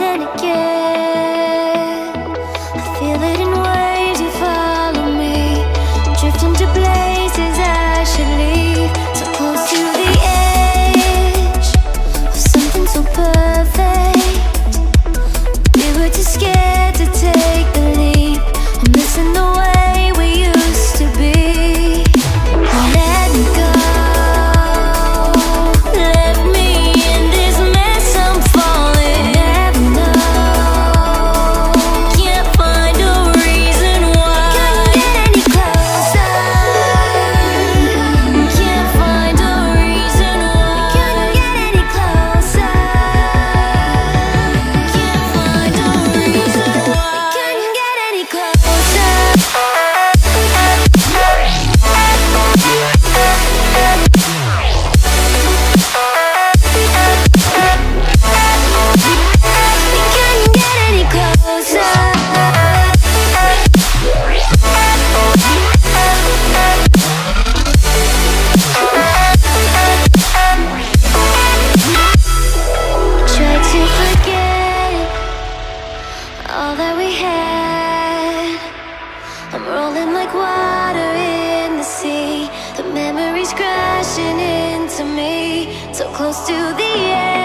and again. I feel it in waves, you follow me, drifting to places I should leave. So close to the edge of something so perfect. We were too scared to take the leap. I'm missing the way we used to be. Let me go. Let me in this mess I'm falling. Never know. Can't find a reason why. Couldn't get any closer. Can't find a reason why. Couldn't get any closer. Can't find a reason why. Couldn't get any closer. Couldn't get any closer. Tried to forget all that we had. I'm rolling like water in the sea. The memories crashing into me. So close to the edge.